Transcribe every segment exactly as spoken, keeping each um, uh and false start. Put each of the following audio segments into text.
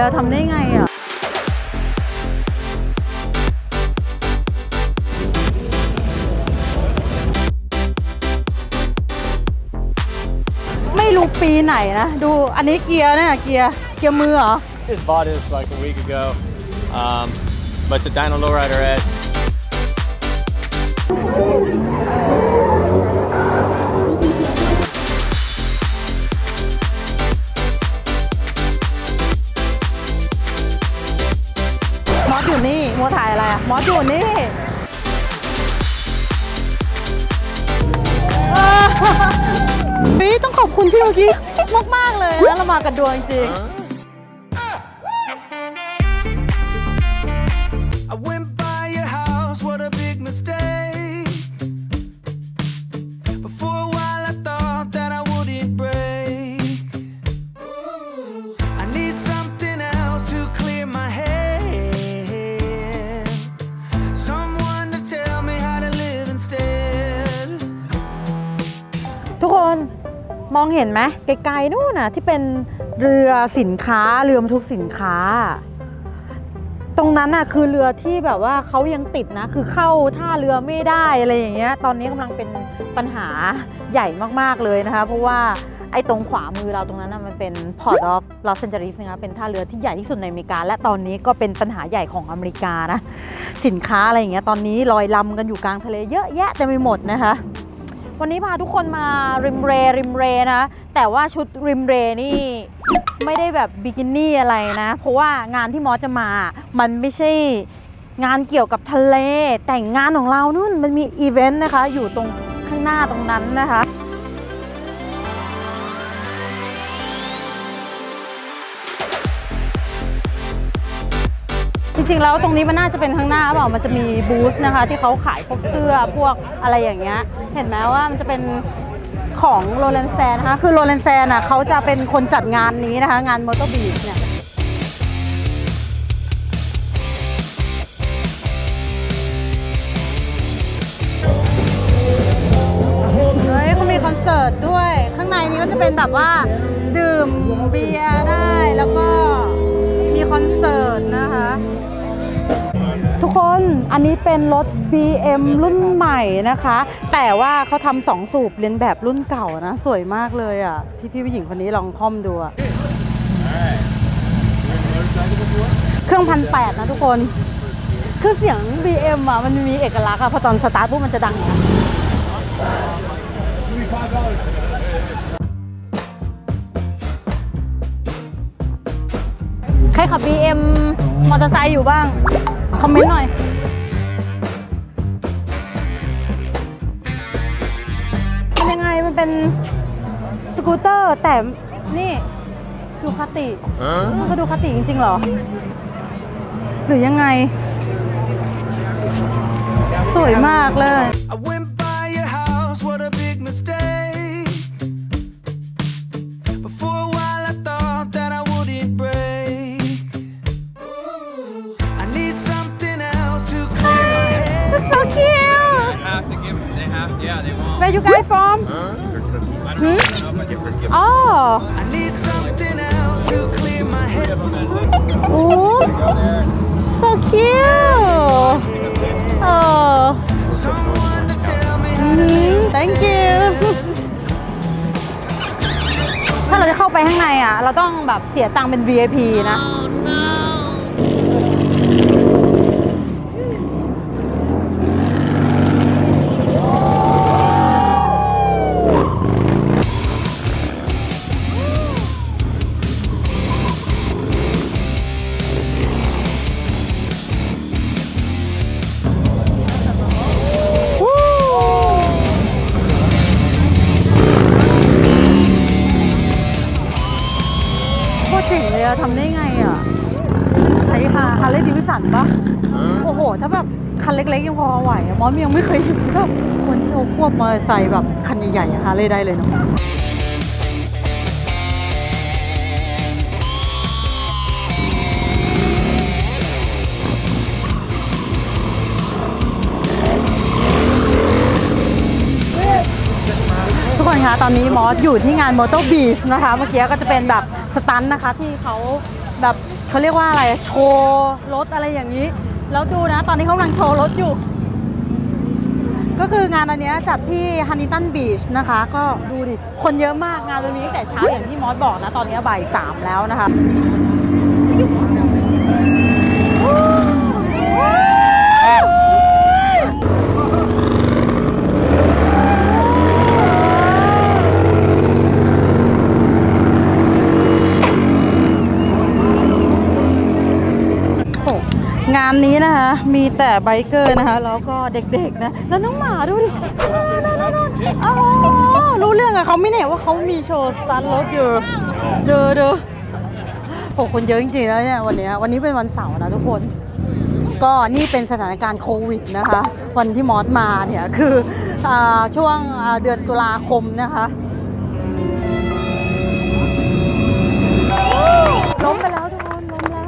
อะทำได้ไงอะไม่รู้ปีไหนนะดูอันนี้เกียร์เนี่ยเกียร์เกียร์มือเหรอ Just bought this like a week ago, um, but it's a Dyno Lowrider S. มอสอยู่นี่มอสถ่ายอะไรอะมอสอยู่นี่พี่ต้องขอบคุณพี่เมื่อกี้มากๆเลยนะเรามากันดวงจริงทุกคนมองเห็นไหมไกลๆนู่นน่ะที่เป็นเรือสินค้าเรือบรรทุกสินค้าตรงนั้นน่ะคือเรือที่แบบว่าเขายังติดนะคือเข้าท่าเรือไม่ได้อะไรอย่างเงี้ยตอนนี้กำลังเป็นปัญหาใหญ่มากๆเลยนะคะเพราะว่าไอ้ตรงขวามือเราตรงนั้นน่ะมันเป็น Port of Los Angeles นะคะเป็นท่าเรือที่ใหญ่ที่สุดในอเมริกาและตอนนี้ก็เป็นปัญหาใหญ่ของอเมริกานะสินค้าอะไรอย่างเงี้ยตอนนี้ลอยลำกันอยู่กลางทะเลเยอะแยะเต็มไปหมดนะคะวันนี้พาทุกคนมาริมเรริมเรนะแต่ว่าชุดริมเรนี่ไม่ได้แบบบิกินี่อะไรนะเพราะว่างานที่มอสจะมามันไม่ใช่งานเกี่ยวกับทะเลแต่งงานของเรานู่นมันมีอีเวนต์นะคะอยู่ตรงข้างหน้าตรงนั้นนะคะจริงๆแล้วตรงนี้มันน่าจะเป็นข้างหน้าเปล่ามันจะมีบูธนะคะที่เขาขายพวกเสื้อพวกอะไรอย่างเงี้ยเห็นไหมว่ามันจะเป็นของโรแลนแซนนะคะคือโรแลนแซนอ่ะเขาจะเป็นคนจัดงานนี้นะคะงานมอเตอร์บีชเนี่ยเฮ้ยเขามีคอนเสิร์ตด้วยข้างในนี้ก็จะเป็นแบบว่าดื่มเบียร์ได้แล้วก็มีคอนเสิร์ตนะคะทุกคนอันนี้เป็นรถ บี เอ็ม รุ่นใหม่นะคะแต่ว่าเขาทำสองสูบเรียนแบบรุ่นเก่านะสวยมากเลยอ่ะที่พี่ผู้หญิงคนนี้ลองค่อมดูอะเครื่องพันแปดนะทุกคนคือเสียง บี เอ็ม อ่ะมันมีเอกลักษณ์อะพอตอนสตาร์ทปุ๊บมันจะดังอย่างนี้ใครขับ บี เอ็ม มอเตอร์ไซค์อยู่บ้างคอมเมนต์หน่อยเป็นยังไงมันเป็นสกูตเตอร์แต่นี่ดูคาติมันก็ดูคาติจริงๆหรอหรือยังไงสวยมากเลยWhere you guys from? Hmm? Oh. I need something else to clear my head. Oh, so cute. Oh. Someone to tell me how to live. Thank you. ถ้าเราจะเข้าไปข้างในอ่ะเราต้องแบบเสียตังค์เป็น วี ไอ พี นะทำได้ไงอ่ะใช้ฮาร์เลย์ดิวิสันปะโอ้โหถ้าแบบคันเล็กๆยังพอไหวมอสยังไม่เคยเห็นแบบคนที่เขาควบมอเตอร์ไซค์แบบคันใหญ่ๆฮาร์เลย์ได้เลยเนาะทุกคนคะตอนนี้มอสอยู่ที่งานมอเตอร์บีชนะคะเมื่อกี้ก็จะเป็นแบบสตันนะคะที่เขาแบบทเขาเรียกว่าอะไรโชว์รถอะไรอย่างนี้แล้วดูนะตอนนี้เขากำลังโชว์รถอยู่ก็คืองานอันนี้จัดที่ฮันนิงตันบีชนะคะก็ดูดิคนเยอะมากงานวันนี้ตั้งแต่เช้าอย่างที่มอสบอกนะตอนนี้บ่ายสามแล้วนะคะงานนี้นะคะมีแต่ไบเกอร์นะคะแล้วก็เด็กๆนะแล้วน้องหมาดูดิอ๋อรู้เรื่องอะเขาไม่เนี่ยว่าเขามีโชว์สตาร์ทรถอยู่เด้อเด้อโอ้คนเยอะจริงๆแล้วเนี่ยวันนี้วันนี้เป็นวันเสาร์นะทุกคนก็นี่เป็นสถานการณ์โควิดนะคะวันที่มอสมาเนี่ยคืออ่าช่วงเดือนตุลาคมนะคะล้มไปแล้วทุกคนล้มแล้ว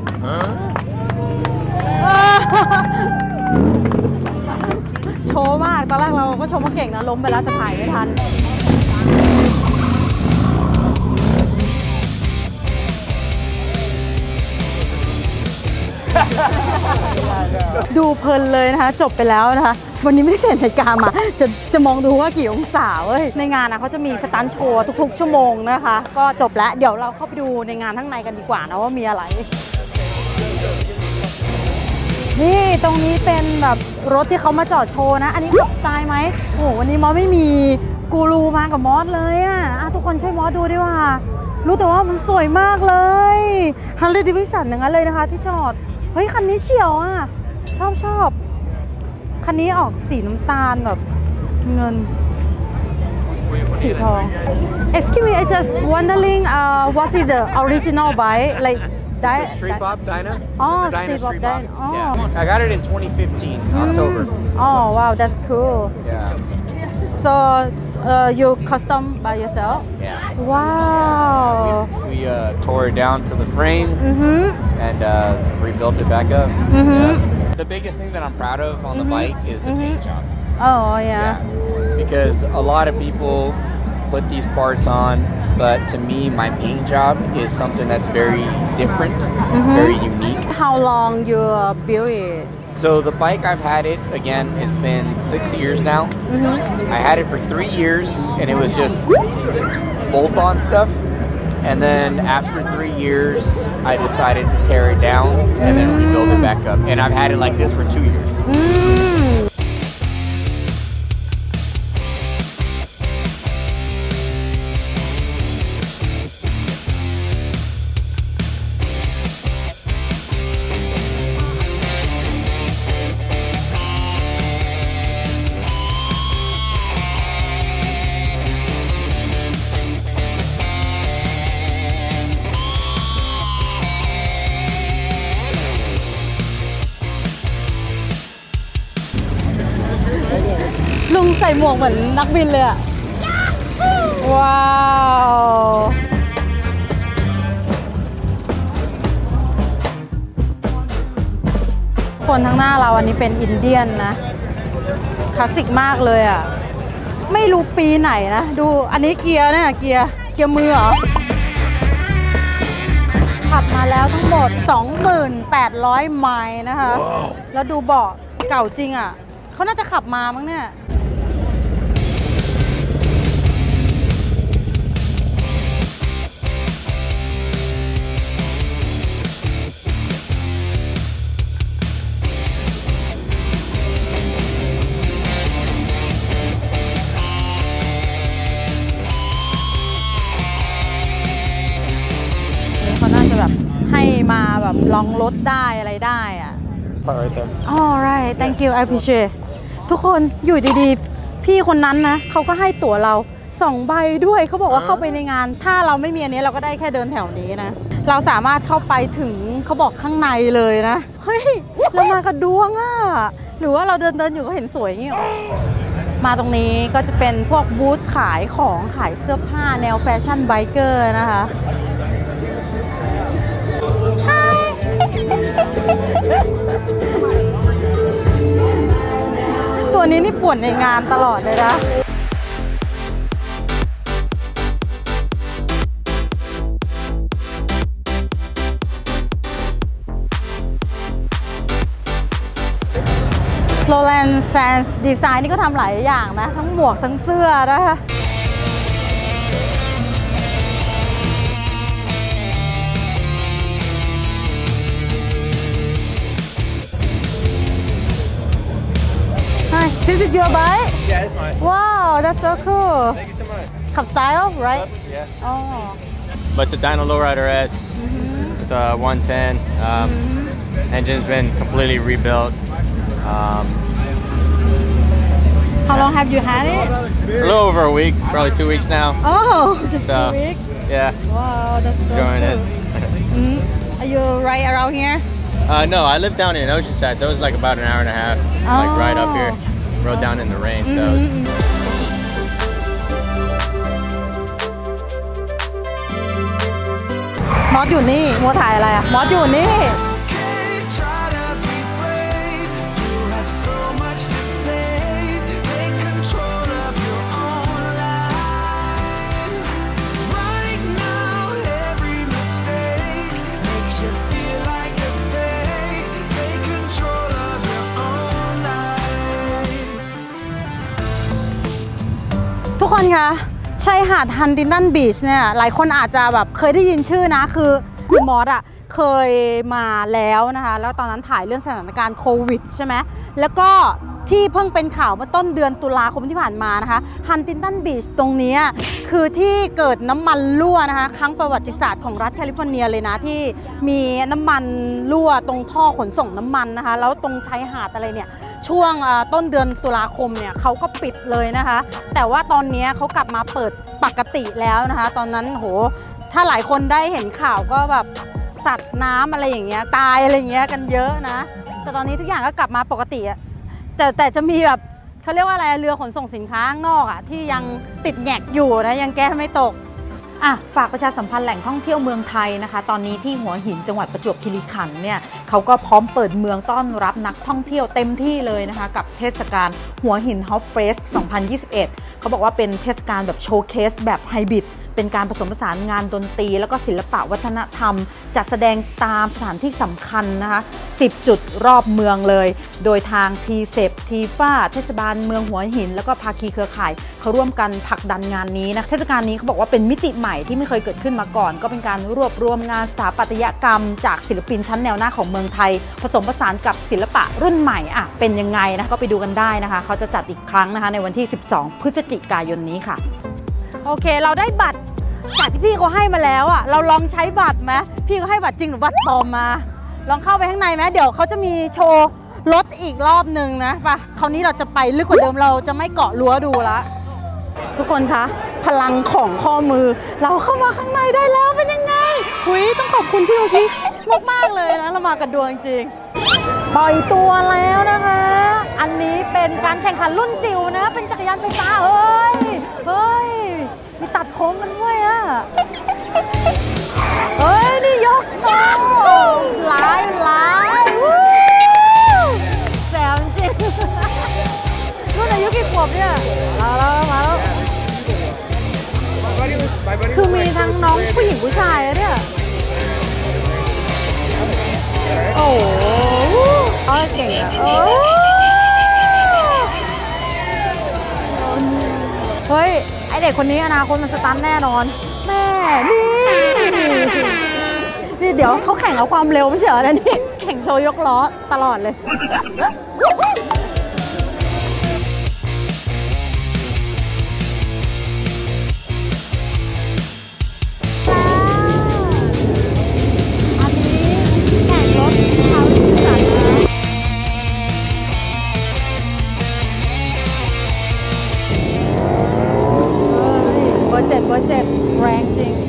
โชว์มากตอนแรกเราก็ชมว่าเก่งนะล้มไปแล้วแต่ถ่ายไม่ทันดูเพลินเลยนะคะจบไปแล้วนะคะวันนี้ไม่ได้เซ็นนาฬิกามาจะจะมองดูว่ากี่องศาเว้ยในงานนะเขาจะมีสตันท์โชว์ทุกๆชั่วโมงนะคะก็จบแล้วเดี๋ยวเราเข้าไปดูในงานข้างในกันดีกว่านะว่ามีอะไรนี่ตรงนี้เป็นแบบรถที่เขามาจอดโชว์นะอันนี้ขับตายไหมโอ้วันนี้มอสไม่มีกูรูมากับมอสเลยอ่ะทุกคนช่วยมอสดูดิว่ารู้แต่ว่ามันสวยมากเลยฮันเลย์ ดิวิสันอย่างนั้นเลยนะคะที่จอดเฮ้ยคันนี้เฉียวอ่ะชอบชอบคันนี้ออกสีน้ำตาลแบบเงินสีทอง Excuse me I just wondering uh what is the original bike like It's a Street Bob Dyna. Oh, Dyna Street Bob Dyna. Oh. Yeah. I got it in twenty fifteen, October. Oh, wow, that's cool. Yeah. So, uh, you custom by yourself? Yeah. Wow. We, we uh, tore it down to the frame Mm-hmm. and uh, rebuilt it back up. Mm-hmm. Yeah. The biggest thing that I'm proud of on the Mm-hmm. bike is the Mm-hmm. paint job. Oh, yeah. Yeah. Because a lot of people put these parts on, but to me, my paint job is something that's very different, Mm-hmm. very unique. How long you uh, build it? So the bike, I've had it, again, it's been six years now. Mm-hmm. I had it for three years and it was just bolt-on stuff. And then after three years, I decided to tear it down and then rebuild it back up. And I've had it like this for two years. Mm. ลุงใส่หมวกเหมือนนักบินเลยอะว้าวคนทั้งหน้าเราอันนี้เป็นอินเดียนนะคลาสสิกมากเลยอะไม่รู้ปีไหนนะดูอันนี้เกียร์เนี่ยเกียร์เกียร์มือเหรอขับมาแล้วทั้งหมด สองหมื่นแปดร้อย ไมล์นะคะ wow. แล้วดูเบาะเก่าจริงอ่ะเขาน่าจะขับมามั้งเนี่ยเขาน่าจะแบบให้มาแบบลองรถได้อะไรได้อ่ะAlright thank you I appreciate ทุกคนอยู่ดีๆพี่คนนั้นนะเขาก็ให้ตั๋วเราสองใบด้วยเขาบอกว่าเข้าไปในงานถ้าเราไม่มีอันนี้เราก็ได้แค่เดินแถวนี้นะเราสามารถเข้าไปถึงเขาบอกข้างในเลยนะเฮ้ยเรามากระดวงอ่ะหรือว่าเราเดินเดินอยู่ก็เห็นสวยอย่างนี้หรอมาตรงนี้ก็จะเป็นพวกบูธขายของขายเสื้อผ้าแนวแฟชั่นไบเกอร์นะคะตัวนี้นี่ป่วนในงานตลอดเลยนะโรแลนด์แซนด์ดีไซน์นี่ก็ทำหลายอย่างนะทั้งหมวกทั้งเสื้อนะคะ Hi, this is your bike? Yeah, it's mine. Wow, that's so cool. Thank you so much. Cup style, right? Yeah. Oh. But it's a Dyno Lowrider S with a one ten. Um, engine's been completely rebuilt. Um, How long have you had it? a little over a week, probably two weeks now. Oh, just So, a week. yeah, Wow, that's so enjoying cool. it. Mm. Are you right around here? Uh, no, I live down in Oceanside, so it was like about an hour and a half, like right up here. Rode down in the rain, so. Mm-hmm. มอสอยู่นี่มัวถ่ายอะไรอะมอสอยู่นี่ ทุกคนคะชายหาดฮันตินตันบีชเนี่ยหลายคนอาจจะแบบเคยได้ยินชื่อนะคือคือมอสอะเคยมาแล้วนะคะแล้วตอนนั้นถ่ายเรื่องสถานการณ์โควิดใช่ไหมแล้วก็ที่เพิ่งเป็นข่าวเมื่อต้นเดือนตุลาคมที่ผ่านมานะคะฮันตินตันบีชตรงนี้คือที่เกิดน้ำมันรั่วนะคะครั้งประวัติศาสตร์ของรัฐแคลิฟอร์เนียเลยนะที่มีน้ำมันรั่วตรงท่อขนส่งน้ำมันนะคะแล้วตรงชายหาดอะไรเนี่ยช่วงต้นเดือนตุลาคมเนี่ยเขาก็ปิดเลยนะคะแต่ว่าตอนนี้เขากลับมาเปิดปกติแล้วนะคะตอนนั้นโหถ้าหลายคนได้เห็นข่าวก็แบบสัตว์น้ำอะไรอย่างเงี้ยตายอะไรอย่างเงี้ยกันเยอะนะแต่ตอนนี้ทุกอย่างก็กลับมาปกติอะแต่แต่จะมีแบบเขาเรียกว่าอะไรเรือขนส่งสินค้าข้างนอกอะที่ยังติดแงกอยู่นะยังแก้ไม่ตกอ่ะฝากประชาสัมพันธ์แหล่งท่องเที่ยวเมืองไทยนะคะตอนนี้ที่หัวหินจังหวัดประจวบคีรีขันธ์เนี่ยเขาก็พร้อมเปิดเมืองต้อนรับนักท่องเที่ยวเต็มที่เลยนะคะกับเทศกาลหัวหินฮอปเฟสสองพันยี่สิบเอ็ดเขาบอกว่าเป็นเทศกาลแบบโชว์เคสแบบไฮบริดเป็นการผสมผสานงานดนตรีแล้วก็ศิลปะวัฒนธรรมจัดแสดงตามสถานที่สำคัญนะคะสิบจุดรอบเมืองเลยโดยทางทีเซปทีฟ้าเทศบาลเมืองหัวหินแล้วก็ภาคีเครือข่ายเขาร่วมกันผลักดันงานนี้นะเทศกาลนี้เขาบอกว่าเป็นมิติใหม่ที่ไม่เคยเกิดขึ้นมาก่อนก็เป็นการรวบรวมงานสถาปัตยกรรมจากศิลปินชั้นแนวหน้าของเมืองไทยผสมผสานกับศิลปะรุ่นใหม่อ่ะเป็นยังไงนะก็ไปดูกันได้นะคะเขาจะจัดอีกครั้งนะคะในวันที่สิบสองพฤศจิกายนนี้ค่ะโอเคเราได้บัตรจากที่พี่เขาให้มาแล้วอ่ะเราลองใช้บัตรไหมพี่เขาให้บัตรจริงหรือบัตรปลอมมาลองเข้าไปข้างในไหมเดี๋ยวเขาจะมีโชว์รถอีกรอบหนึ่งนะป่ะคราวนี้เราจะไปลึกกว่าเดิมเราจะไม่เกาะรั้วดูละทุกคนคะพลังของข้อมือเราเข้ามาข้างในได้แล้วเป็นยังไงหุยต้องขอบคุณพี่เมื่อกี้มากๆเลยนะเรามากับดวงจริงปล่อยตัวแล้วนะคะอันนี้เป็นการแข่งขันรุ่นจิ๋วนะเป็นจักรยานไฟฟ้าเฮ้ยเฮ้ยมีตัดโค้งกันด้วยอ่ะเฮ้ยนี่ยกโซ่หลายหลายแซวจริงรุ่นอายุกี่ขวบเนี่ยมาแล้วมาแล้วคือมีทั้งน้องผู้หญิงผู้ชายอะเนี่ยโอ้โหอ๋อเก่งอะโอ้เฮ้ยไอเด็กคนนี้อนาคตมันสตันแน่นอนแม่นี่นี่เดี๋ยวเขาแข่งเอาความเร็วไม่ใช่เหรอนะนี่แข่งโชว์ยกล้อตลอดเลยอันนี้แข่งรถเขาที่สันเบอร์เจ็ดเบอร์เจ็ดแรงจริง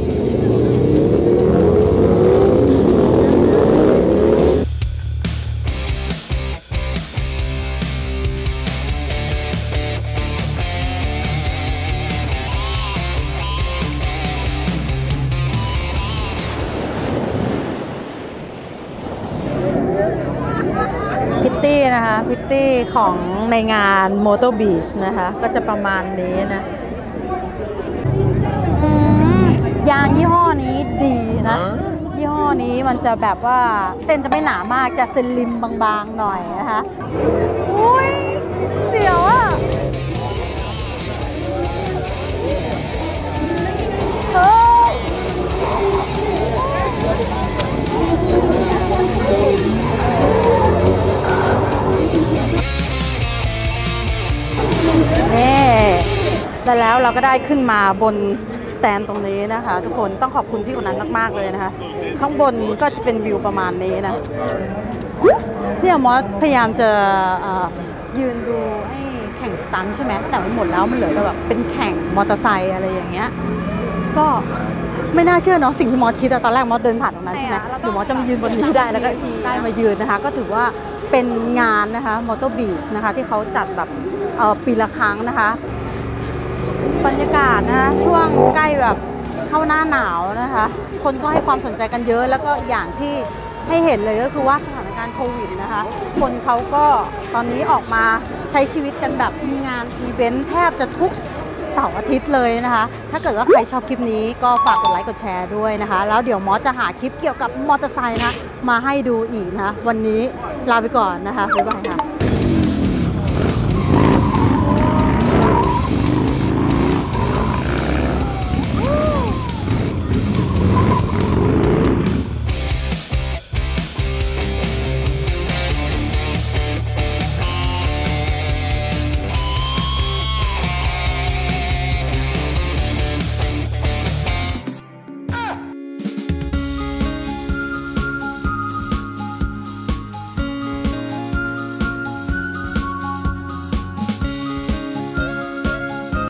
พิตตี้นะคะพิตตี้ของในงานมอเตอร์บีชนะคะก็จะประมาณนี้นะยางยี่ห้อนี้ดีนะยี่ห้อห้อนี้มันจะแบบว่าเส้นจะไม่หนามากจะสลิมบางๆหน่อยนะคะอุ้ยเสียวอ่ะเฮ้ยนี่แต่แล้วเราก็ได้ขึ้นมาบนสแตนตรงนี้นะคะทุกคนต้องขอบคุณพี่คนนั้นมากๆเลยนะคะข้างบนก็จะเป็นวิวประมาณนี้นะเนี่ยมอสพยายามจะเอ่อยืนดูให้แข่งสตันท์ใช่ไหมแต่มันหมดแล้วมันเหลือแต่แบบเป็นแข่งมอเตอร์ไซค์อะไรอย่างเงี้ยก็ไม่น่าเชื่อเนาะสิ่งที่มอสคิดอะตอนแรกมอสเดินผ่านตรงนั้นใช่ไหมหรือมอสจะมายืนบนนี้ได้แล้วก็ได้มายืนนะคะก็ถือว่าเป็นงานนะคะมอเตอร์บีชนะคะที่เขาจัดแบบเอ่อปีละครั้งนะคะบรรยากาศนะคะช่วงใกล้แบบเข้าหน้าหนาวนะคะคนก็ให้ความสนใจกันเยอะแล้วก็อย่างที่ให้เห็นเลยก็คือว่าสถานการณ์โควิดนะคะคนเขาก็ตอนนี้ออกมาใช้ชีวิตกันแบบมีงานอีเวนต์แทบจะทุกเสาร์อาทิตย์เลยนะคะถ้าเกิดว่าใครชอบคลิปนี้ก็ฝากกดไลค์กดแชร์ด้วยนะคะแล้วเดี๋ยวมอสจะหาคลิปเกี่ยวกับมอเตอร์ไซค์นะมาให้ดูอีกนะวันนี้ลาไปก่อนนะคะบ๊ายบายค่ะ